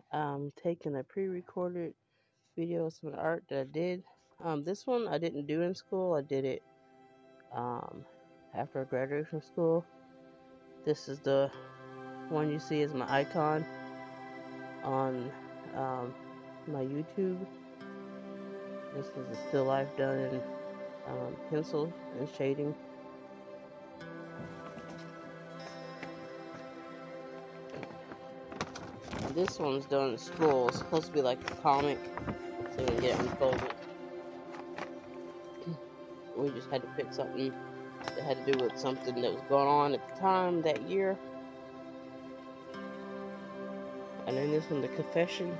Taking a pre-recorded video of some art that I did. This one I didn't do in school. I did it after I graduated from school. This is the one you see as my icon on my YouTube. This is a still life done in pencil and shading. This one's done in school. It's supposed to be like a comic, so you can get it unfolded. We just had to pick something that had to do with something that was going on at the time that year. And then this one, the confession.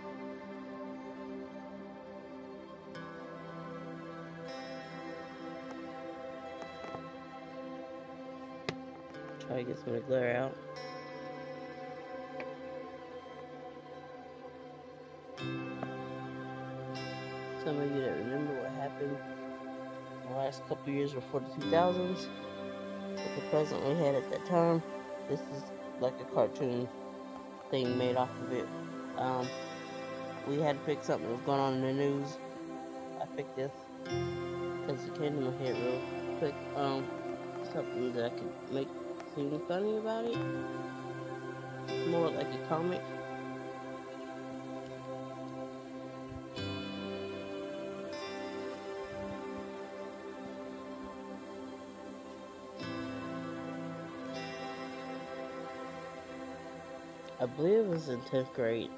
Try to get some of the glare out. Some of you that remember what happened in the last couple years before the 2000s, with the president we had at that time. This is like a cartoon thing made off of it. We had to pick something that was going on in the news. I picked this because it came to my head real quick. Something that I could make seem funny about it. More like a comic. I believe it was in 10th grade.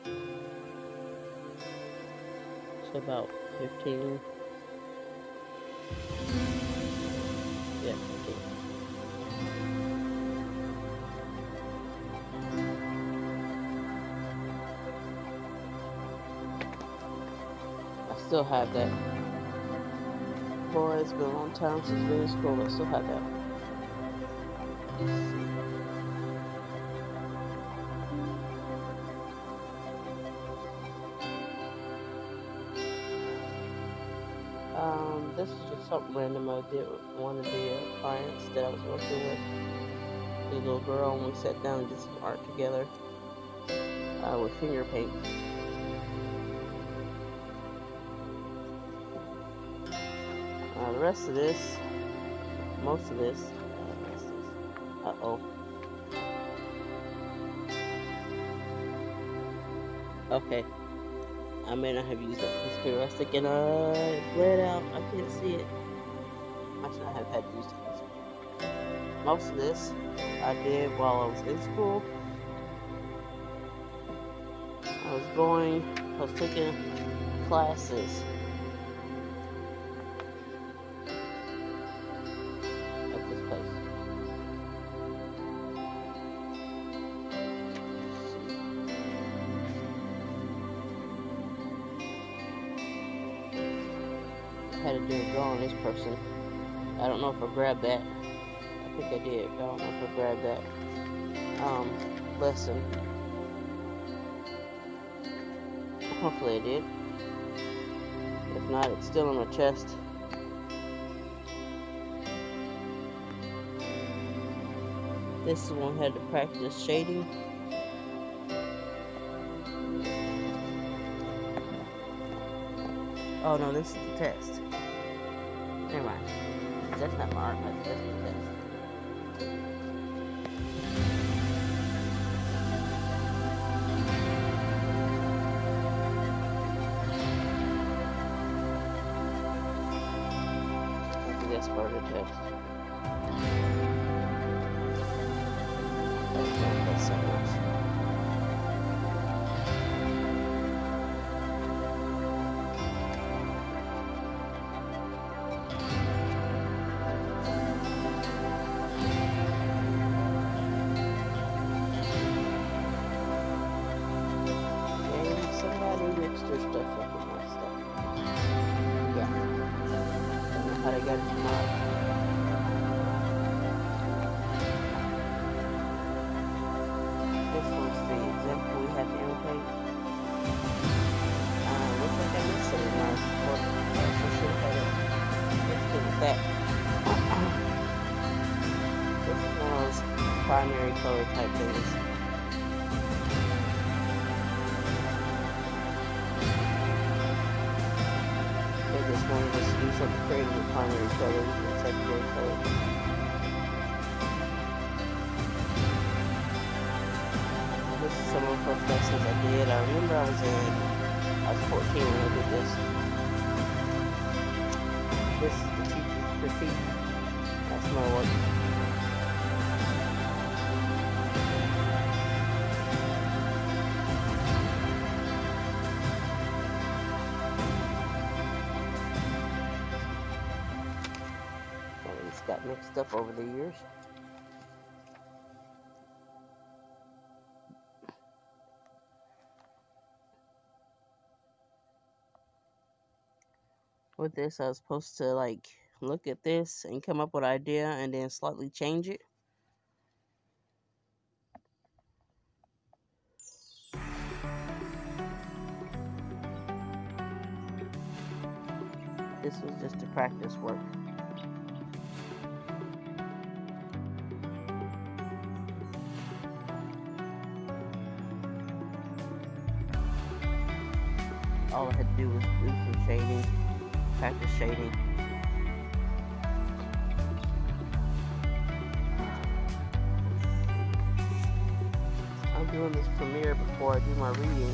So about 15. Yeah, 15. I still have that. Boy, it's been a long time since been in school, but I still have that. This is just something random I did with one of the clients that I was working with. The little girl, and we sat down and did some art together with finger paint. The rest of this, most of this, okay. I may not have used that piece of paper. I was thinking, it bled out. I can't see it. I should not have had to use it. Most of this I did while I was in school. I was taking classes at this place. I had to do a draw on this person. I don't know if I grabbed that. I think I did, but I don't know if I grabbed that lesson. Hopefully I did. If not, it's still in my chest. This is one I had to practice shading. Oh no, this is the test. Never mind. That's not my art, that's the test. That's part of the test. That's something else. Mixed their stuff up with my stuff. Yeah. Don't know how they got it from out. This one's the example we have to imitate. Looks like I mixed it in my work. I should have had it mixed in with that. This is one of those primary color type things. of the created with primary colors and secondary colors. This is some of the first lessons I did. I remember I was 14 when I did this. This is the teacher's critique. That's my work. It's got mixed up over the years. With this, I was supposed to like look at this and come up with an idea and then slightly change it. This was just a practice work. All I had to do was do some shading, practice shading. I'm doing this premiere before I do my reading.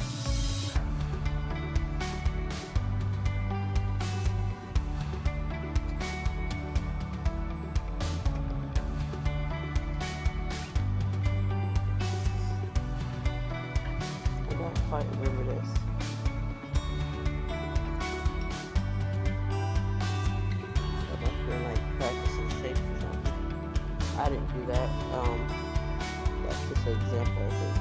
I don't quite remember this. I didn't do that. That's just an example, I think.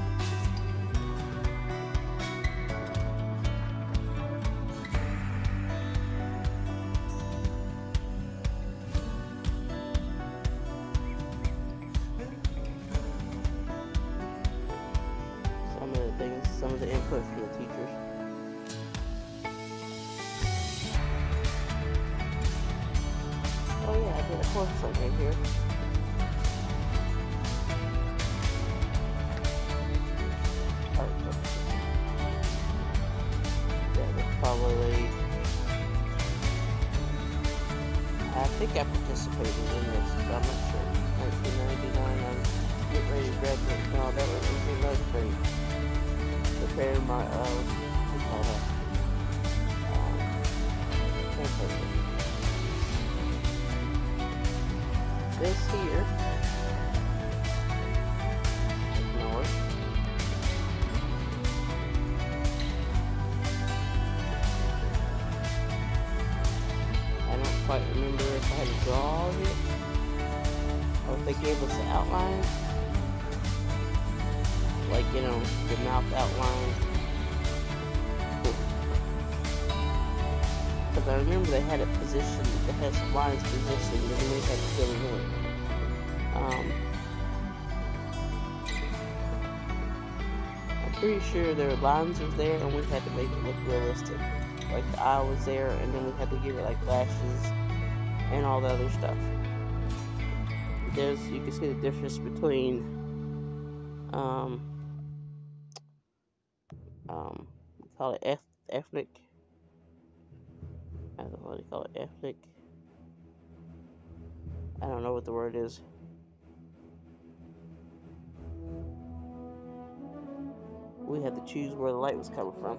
Some of the things, some of the input for the teachers. Oh yeah, I did a course something here. I think I participated in this, but I'm not sure. 1999, I was getting ready to graduate. No, that was in another grade. Preparing my, what do you call that? This here is north. Quite remember if I had to draw it or if they gave us an outline, like, you know, the mouth outline. Because I remember they had it positioned, they had some lines positioned, and then we had to fill them in. I'm pretty sure their lines was there, and we had to make it look realistic. Like the eye was there, and then we had to give it like lashes and all the other stuff. You can see the difference between we call it ethnic. I don't know what do you call it, ethnic. I don't know what the word is. We had to choose where the light was coming from.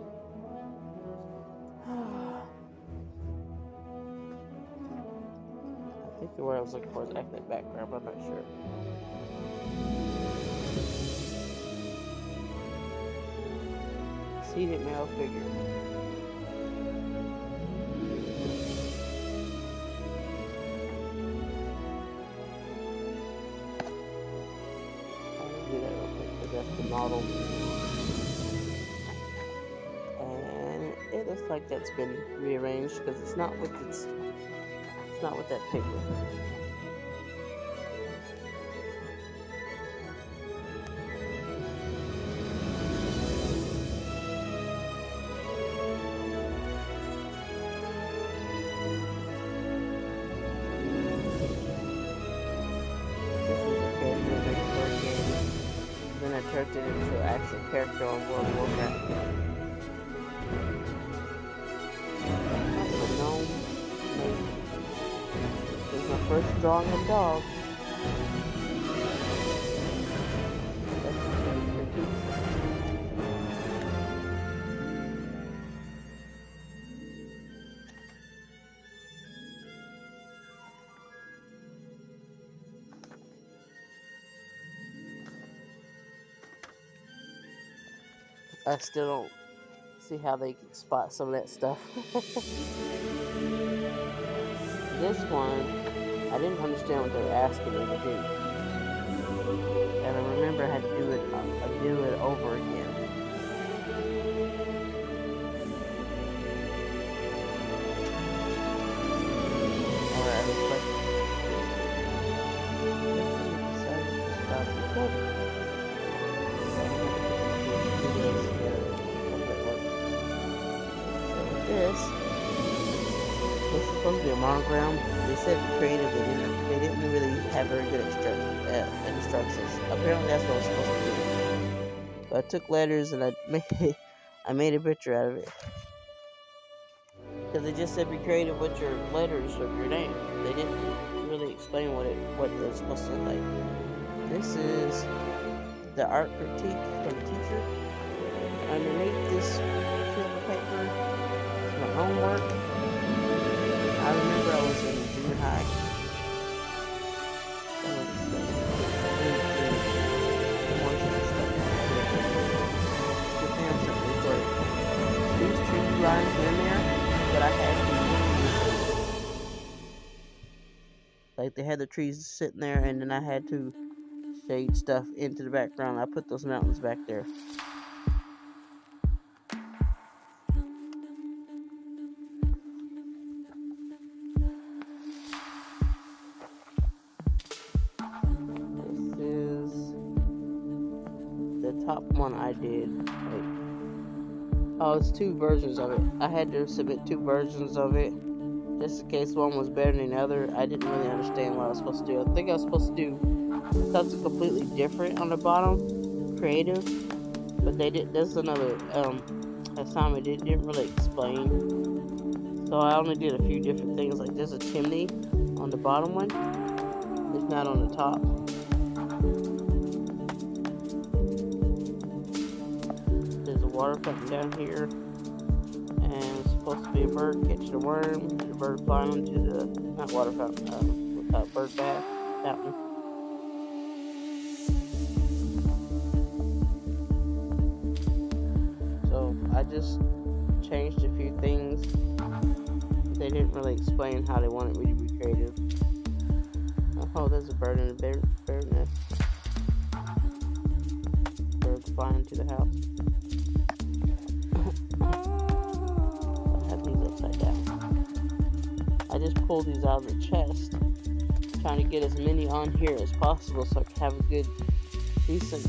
I think the word I was looking for is ethnic background, but I'm not sure. Seated male figure. I'll do that real quick, but that's the model. And it looks like that's been rearranged because it's not with that picture. Turned it into an actual character on World of Warcraft. That's a gnome. first drawing of dogs. I still don't see how they can spot some of that stuff. This one, I didn't understand what they were asking me to do. And I remember I had to do it over again. Alright, This is supposed to be a monogram. They said creative, they didn't really have very good instructions. Apparently that's what I was supposed to do. But I took letters and I made a picture out of it. Because they just said be creative with your letters of your name. They didn't really explain what it was supposed to look like. This is the art critique from the teacher. Underneath this sheet of paper, my homework. I remember I was in junior high. These tree lines in there, but I had to, like they had the trees sitting there, and then I had to shade stuff into the background. I put those mountains back there. Top one I did. Oh, it's two versions of it. I had to submit two versions of it just in case one was better than the other. I didn't really understand what I was supposed to do. I think I was supposed to do something completely different on the bottom, creative, but they did. This is another assignment. They didn't really explain, so I only did a few different things. Like there's a chimney on the bottom one. It's not on the top. Water fountain down here, and it's supposed to be a bird catching a worm, and a bird flying into the, not water fountain, bird bath fountain. So I just changed a few things. They didn't really explain how they wanted me to be creative. Oh, there's a bird in a bird nest. Birds flying to the house. I just pulled these out of the chest, trying to get as many on here as possible so I can have a good, decent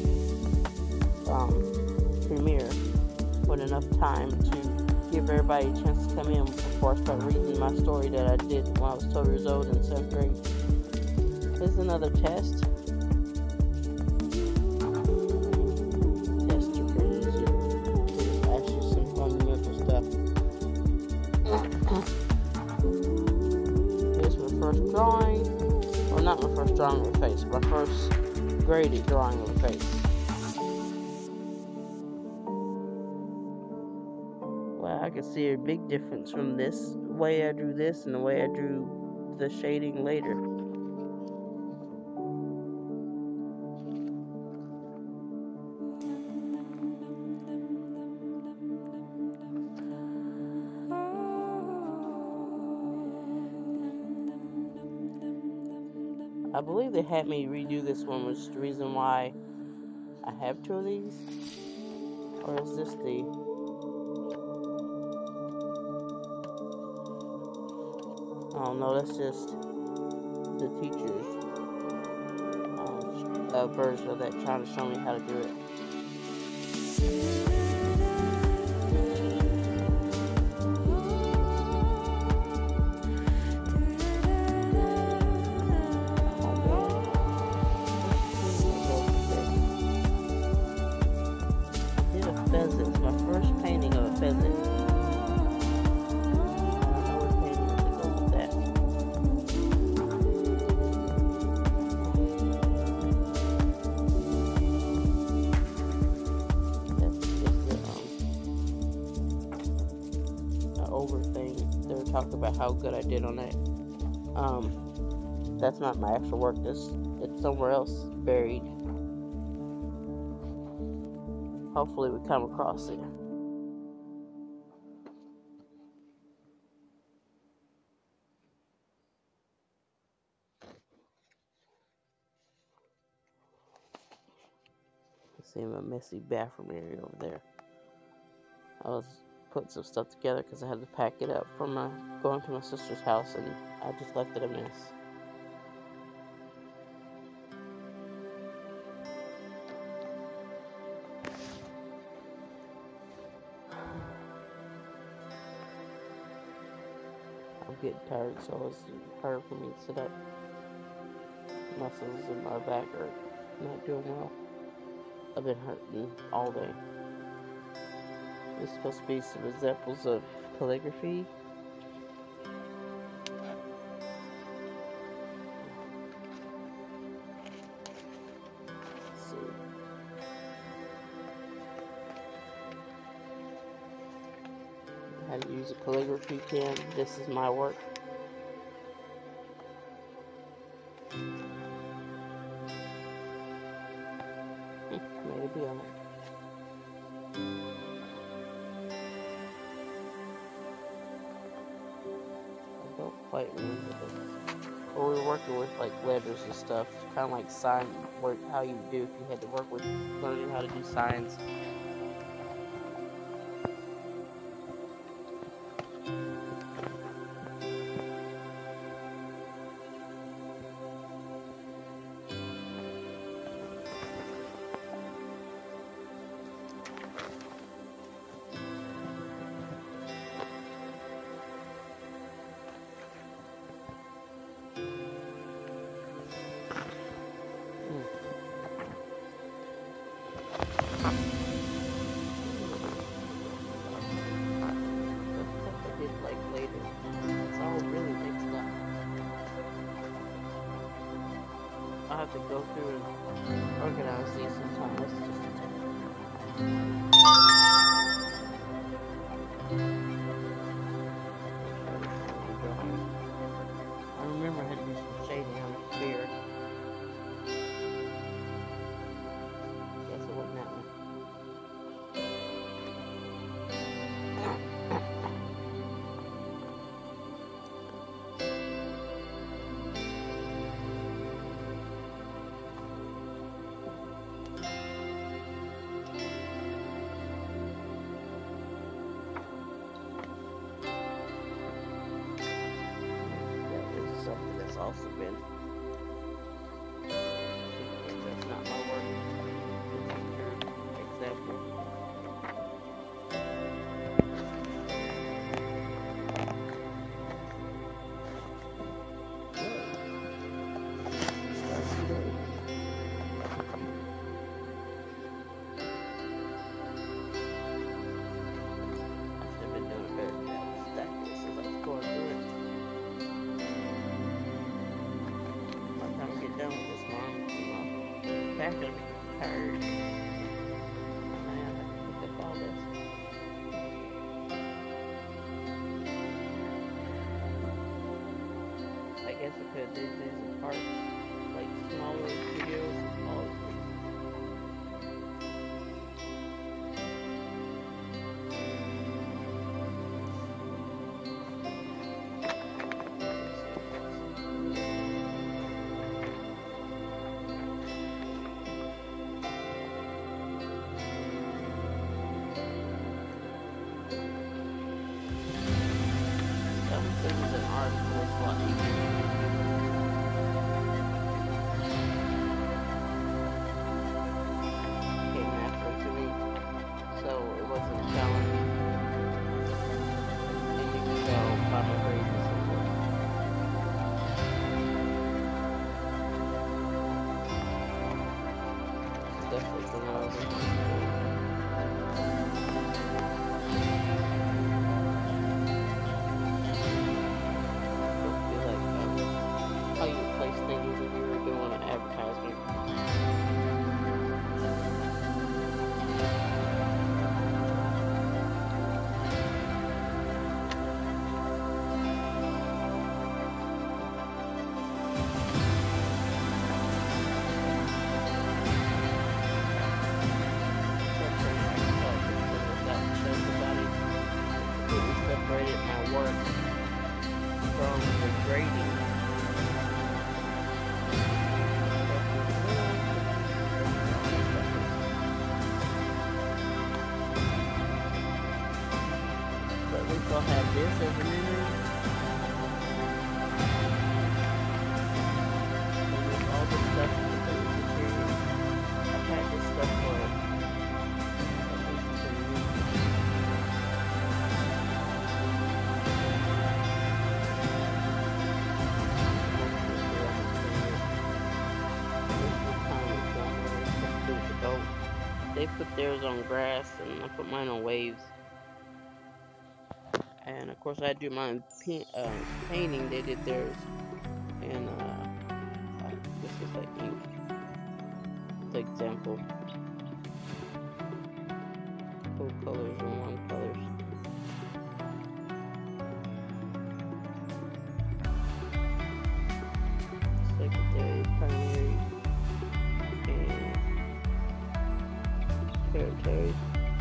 premiere with enough time to give everybody a chance to come in before I start reading my story that I did when I was 12 years old in 7th grade. Here's another test. Tests are pretty easy. They just ask you some fundamental stuff. First drawing, well, not my first drawing of a face, my first graded drawing of a face. Well, I can see a big difference from this way I drew this and the way I drew the shading later. I believe they had me redo this one, which is the reason why I have two of these. Or is this the... Oh no, that's just the teacher's version of that, trying to show me how to do it. Pheasant. My first painting of a pheasant. I don't know what painting to go with that. talk about how good I did on that. That's not my actual work. It's somewhere else buried. Hopefully we come across it. See my messy bathroom area over there. I was putting some stuff together because I had to pack it up from going to my sister's house, and I just left it a mess. I'm getting tired, so it's hard for me to sit up. Muscles in my back are not doing well. I've been hurting all day. There's supposed to be some examples of calligraphy. Let's see. How to use a calligraphy pen. This is my work. Maybe on it. I don't quite remember this. But we were working with like letters and stuff, kind of like sign work, how you do if you had to work with learning how to do signs. I have to go through and organize these sometimes. I remember I had to do some shading on the beard. Guess it wasn't that one. Also been. That's not my work. Example. I've been doing better than that. Stack this as I was going through it. Done with this one. Back gonna be tired. I have to pick up all this. I guess I could do these in parts, like smaller videos, all of these. Things in art was a lot easier. Came naturally to me, so it wasn't a challenge. And you can tell by my grades and something. It's definitely something I was looking for. work from the grading. But at least I'll have this as a memory. And all this stuff is completely secure. I've had this stuff for they put theirs on grass and I put mine on waves. And of course I do mine painting. They did theirs in this is like ink. The example. Full colors and one colors. Secondary, primary, and tertiary.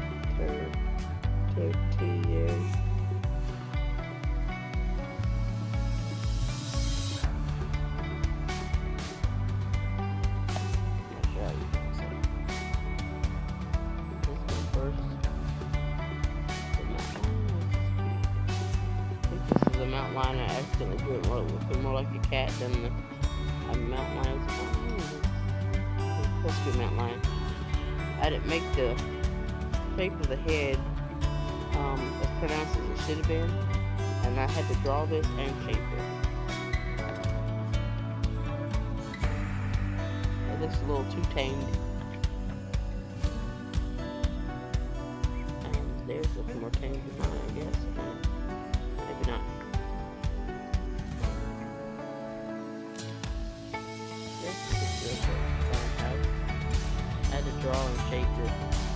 Mountain lion. I accidentally drew it more like a cat than a mountain lion. It's supposed to be a mountain lion. I didn't make the shape of the head as pronounced as it should have been, and I had to draw this and shape it. It looks a little too tamed. And theirs looking more tamed than mine, I guess. Maybe not. I had to draw and shape this.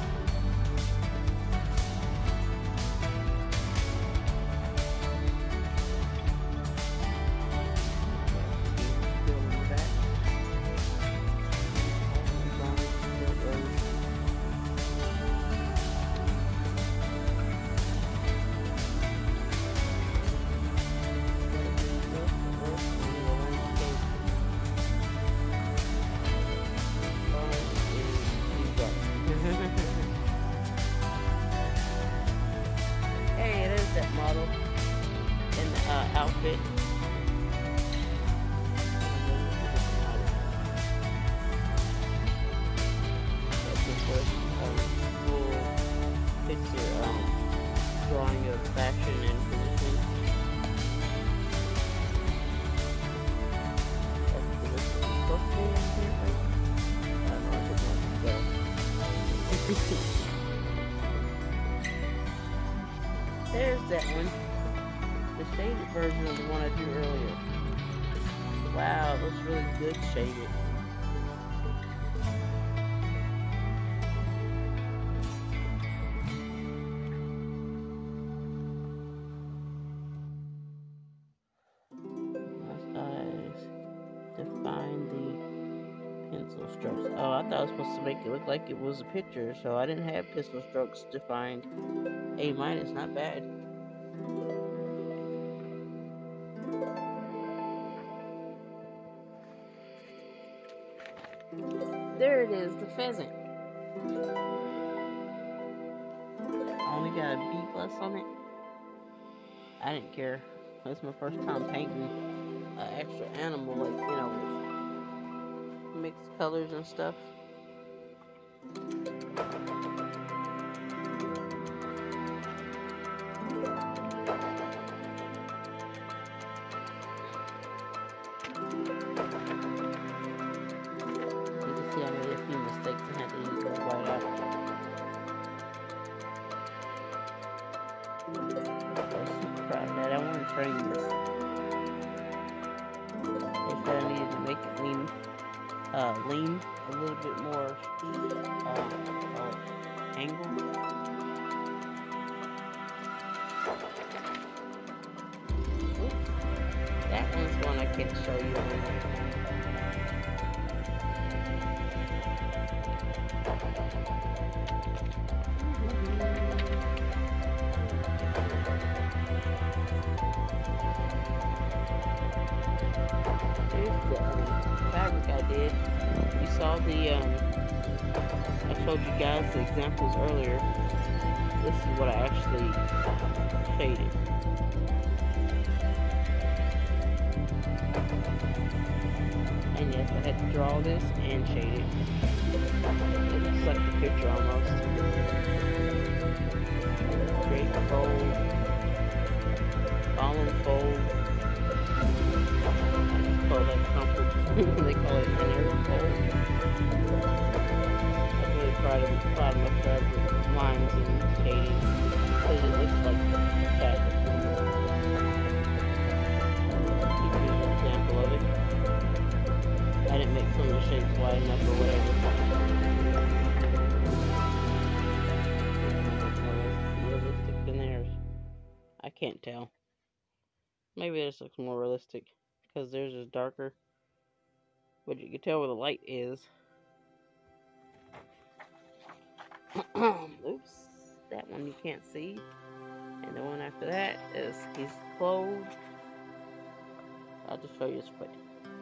Hey, it is that model in the outfit. That's the first full picture drawing of fashion and position. That's the list is supposed to be in here, right? I don't know, I didn't want to go. There's that one. The shaded version of the one I drew earlier. Wow, it looks really good shaded. Nice eyes. Define the pencil strokes. Oh, I thought I was supposed to make it look like it was a picture, so I didn't have pencil strokes defined. A-, not bad. There it is, the pheasant. I only got a B+ on it. I didn't care. That's my first time painting an extra animal, like, you know, with mixed colors and stuff. See, I made a few mistakes and had to use the white out. I'm super proud of that. I want to frame this. They said I needed to make it lean a little bit more angle. That one's one I can't show you. did. You saw the, I showed you guys the examples earlier. This is what I actually shaded. And yes, I had to draw this and shade it. It looks like the picture almost. Great fold. Fallen fold. I call that crumpled. They call it an error fold. I'm really proud of myself with lines and shading. Because it looks like that. Give you an example of it. I didn't make some of the shapes wide enough or whatever. More realistic than theirs. I can't tell. Maybe this looks more realistic because theirs is darker. But you can tell where the light is. Oops. That one you can't see. And the one after that is he's clothed. I'll just show you his foot.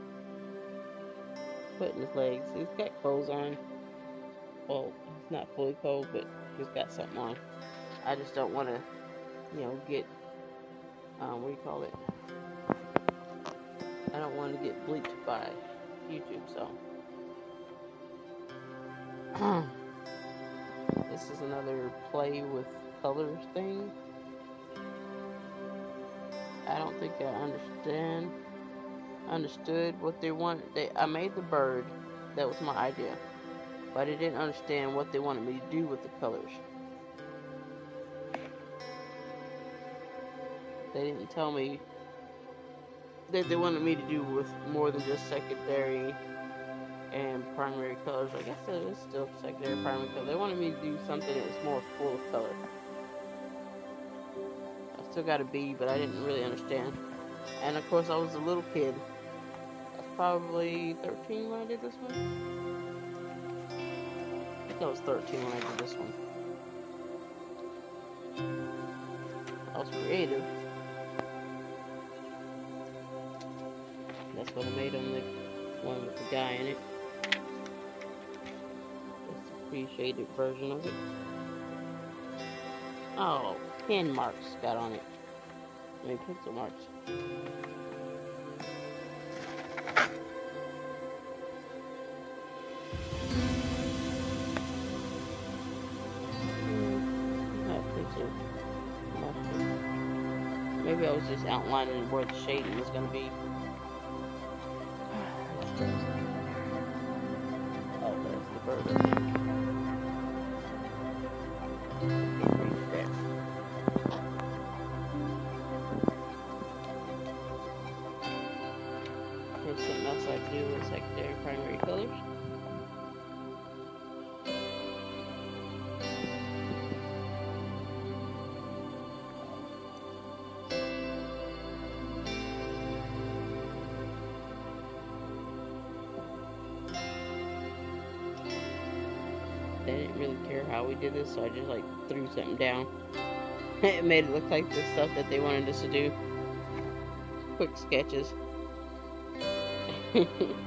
Foot and his legs. He's got clothes on. Well, he's not fully clothed, but he's got something on. I just don't want to, you know, get, what do you call it? I don't want to get bleeped by YouTube, so. This is another play with colors thing. I don't think I understood what they wanted. I made the bird. That was my idea. But I didn't understand what they wanted me to do with the colors. They didn't tell me that they wanted me to do with more than just secondary and primary colors. I guess it is still secondary primary color. They wanted me to do something that was more full of color. I still got a B, but I didn't really understand. And of course I was a little kid. I was probably 13 when I did this one. I think I was 13 when I did this one. I was creative. That's what I made on the one with the guy in it. It's a pre-shaded version of it. Oh, pen marks got on it. I mean, pencil marks. Maybe I was just outlining where the shading was going to be. Oh, there's the bird. Can't reach that. Here's something else I do with secondary primary colors. They didn't really care how we did this, so I just like threw something down. It made it look like the stuff that they wanted us to do. Quick sketches. Oh,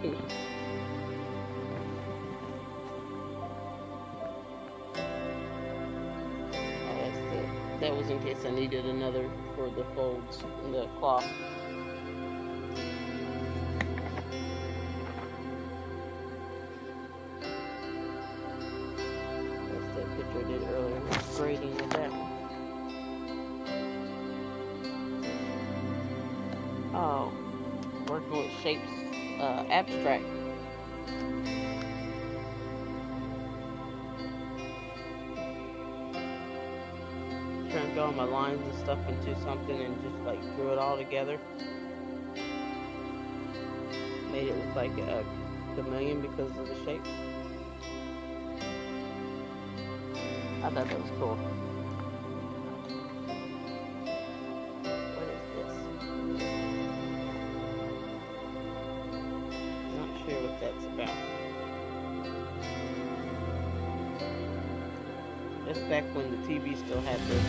that was in case I needed another for the folds in the cloth. I did earlier, grading with that one. Oh, working with shapes, abstract. Trying to draw my lines and stuff into something and just like drew it all together. Made it look like a chameleon because of the shape. I thought that was cool. What is this? Not sure what that's about. That's back when the TV still had this.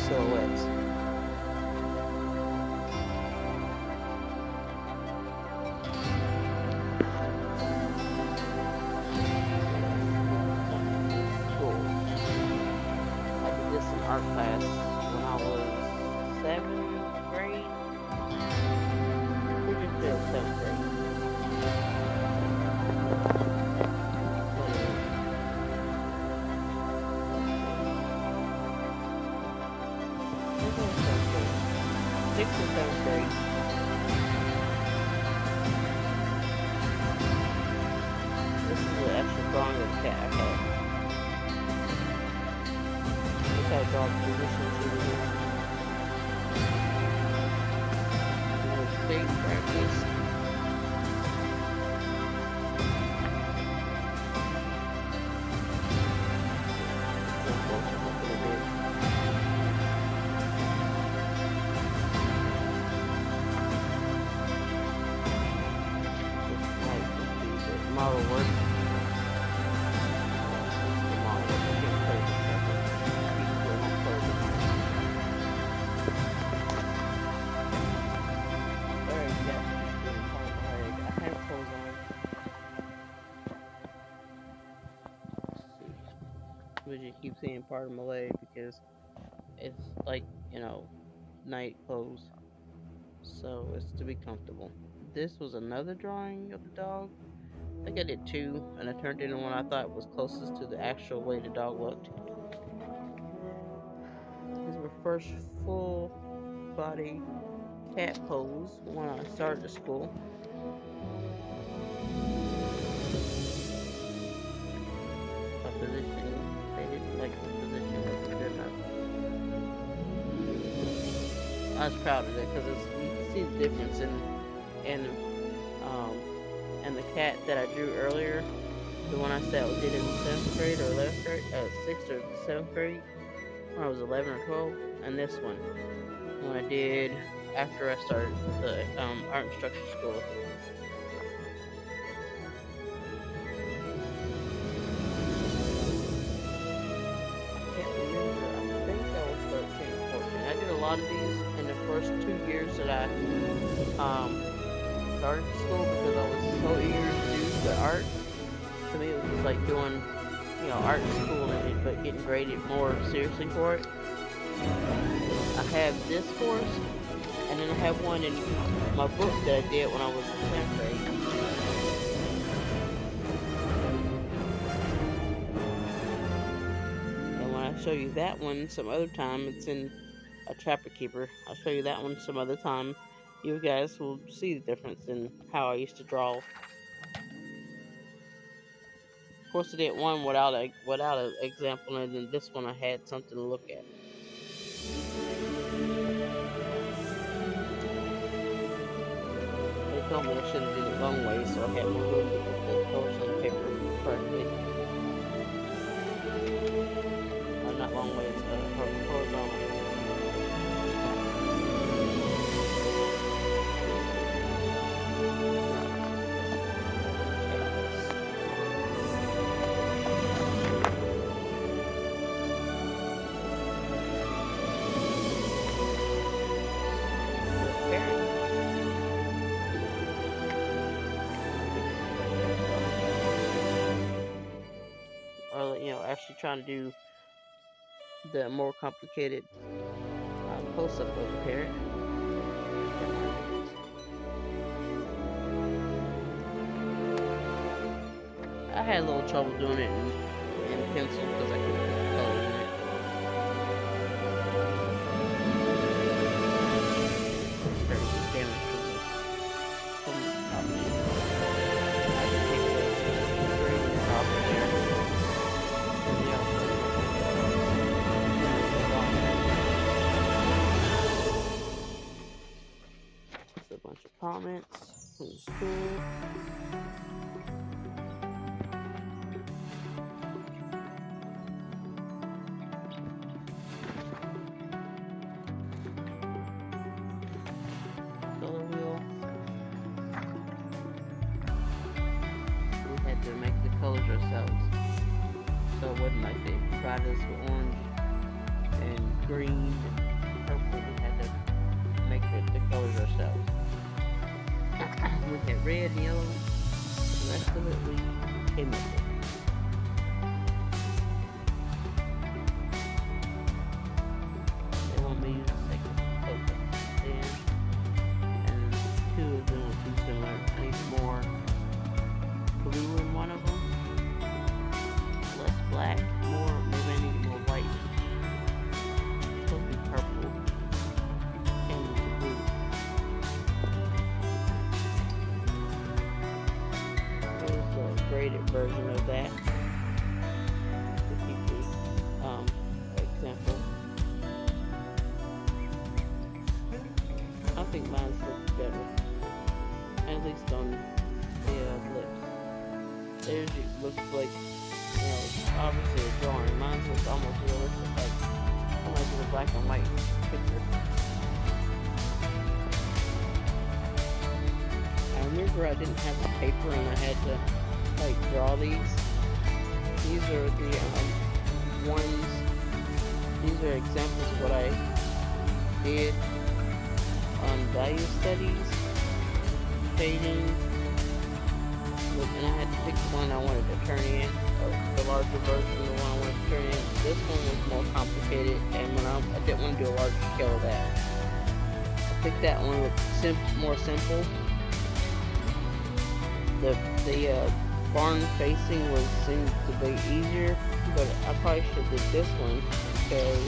silhouettes. Art class when I was 7th grade. Pretty sure 7th grade. Sixth or 7th grade. This is the actual drawing of the cat I had. I draw positions over here. It was big practice. Model work. But you keep seeing part of my leg because it's like, you know, night clothes, so it's to be comfortable. This was another drawing of the dog. I think I did 2, and I turned in one I thought was closest to the actual way the dog looked. This was my first full body cat pose when I started school. My position, they didn't like the position wasn't good enough. I was proud of it because you can see the difference in the cat that I drew earlier, the one I said I did in 7th grade or 11th grade, 6th or 7th grade, when I was 11 or 12, and this one when I did after I started the art instruction school. I did a lot of these in the first 2 years that I started school because I was so eager to do the art. To me, it was just like doing, you know, art in school but getting graded more seriously for it. I have this course, and then I have one in my book that I did when I was in 10th grade. I'll show you that one some other time. It's in a Trapper Keeper. I'll show you that one some other time. You guys will see the difference in how I used to draw. Of course, I did one without an example, and then this one I had something to look at. They told me I should have did it long way, so I had to move the colors on the paper correctly. Not long way, it's horizontal. Or, you know, actually trying to do the more complicated close-up of the parrot. I had a little trouble doing it in pencil because I couldn't put the colors in it. Very damage from the top sheet. I can take the grade off of there. A bunch of comments from the school. Color wheel. We had to make the colors ourselves, so it wasn't like they provided us with orange and green and purple. We had to make the colors ourselves. We had red and yellow. The rest of it we came up with. They want me to use a second focus stand, and two of them were too similar. I need more blue in one of them, less black, more, maybe I need more white. It's supposed to be purple and blue. Here's a graded version of that to keep the example. I think mine looks better, at least on the lips. Theirs looks like, obviously a drawing. Mine looks almost realistic, like a black and white picture. I remember I didn't have the paper and I had to draw these. These are the ones. These are examples of what I did on value studies, shading, and I had to pick the one I wanted to turn in, or the larger version of the one I wanted to turn in. This one was more complicated, and I didn't want to do a larger scale of that. I picked that one with more simple. The barn facing seemed to be easier, but I probably should have did this one because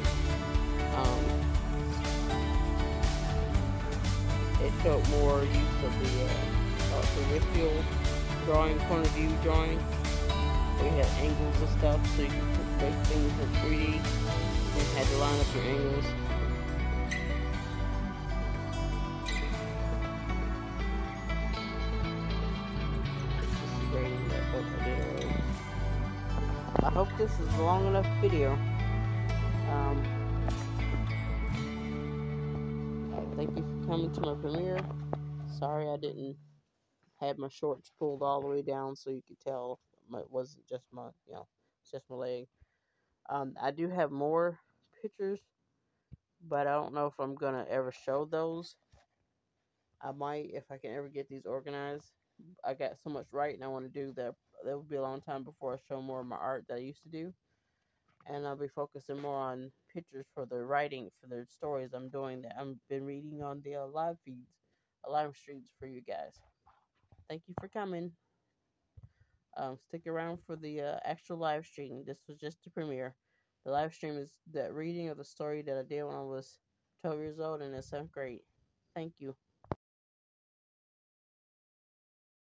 it showed more use of the peripheral drawing, point of view drawing. We had angles and stuff, so you could make things in 3D. You had to line up your angles. I hope this is a long enough video. Thank you for coming to my premiere. Sorry I didn't have my shorts pulled all the way down so you could tell it wasn't just my, it's just my leg. I do have more pictures, but I don't know if I'm gonna ever show those. I might if I can ever get these organized. I got so much writing I want to do that there will be a long time before I show more of my art that I used to do. And I'll be focusing more on pictures for the writing, for the stories I'm doing that I've been reading on the live feeds, live streams for you guys. Thank you for coming. Stick around for the actual live stream. This was just the premiere. The live stream is the reading of the story that I did when I was 12 years old in the 7th grade. Thank you.